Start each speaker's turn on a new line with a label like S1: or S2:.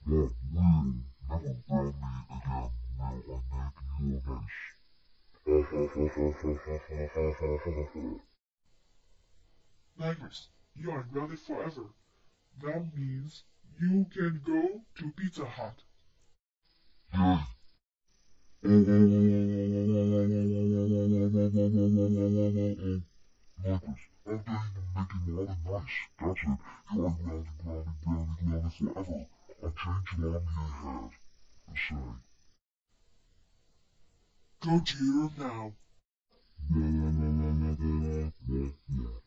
S1: Well, we'll never ground me again, will I make you nice? Ha ha ha ha ha ha ha ha ha ha ha.
S2: Magnus, you are grounded forever. That means you can go to Pizza Hut.
S1: Yay! Marcus, how dare you make him all nice? That's it. You are grounded forever. I'll change your army ahead. And say,
S2: Go to your room now.
S1: wah, wah, wah, wah, wah, wah, wah, wah.